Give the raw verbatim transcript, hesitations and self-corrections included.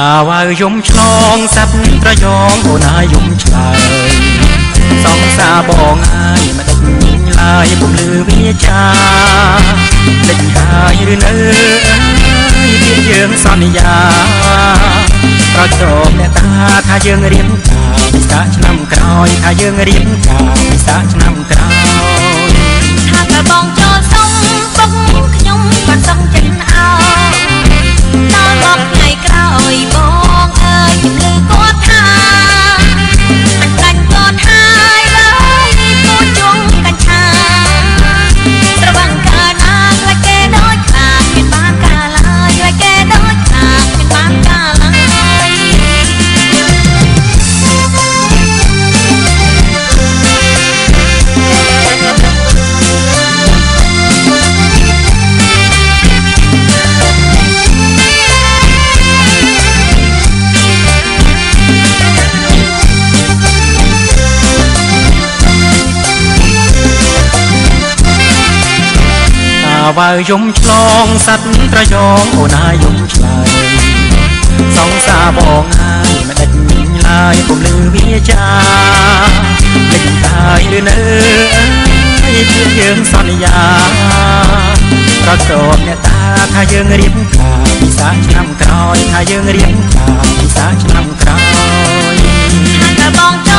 ว่ายมឆ្លងសັດត្រយងអូនហើយយំឆ្លើយសងសាបងហើយមិនដេញឡើយពុំលឺវាចាដេញហើយឬនៅទៀតយើងសន្យាប្រជុំអ្នកតាថាយើងរៀបការពិសាឆ្នាំក្រោយថាយើងរៀបការពិសាឆ្នាំក្រោយថាបើបងចូលសុំពុកខ្ញុំក៏សុំចិនអោដល់មកថ្ងៃក្រោយបងអើយជំលឺគាត់ថាដាច់គាត់ហើយឡើយគូជុំកញ្ឆាស្រវឹងកាលណាខ្លាចគេដូចខ្លាចមានបានកាលឡើយខ្លាចគេដូចខ្លាចមានបានកាលឡើយว่ายมឆ្លងសັດត្រយងអូនហើយយំឆ្លើយសងសាបងហើយមិនដេញឡើយពុំលឺវាចាដេញហើយឬនៅអើយទៀតយើងសន្យាប្រកបអ្នកតាថាយើងរៀបការពិសាឆ្នាំក្រោយថាយើងរៀបការពិសាឆ្នាំក្រោយថាបើបង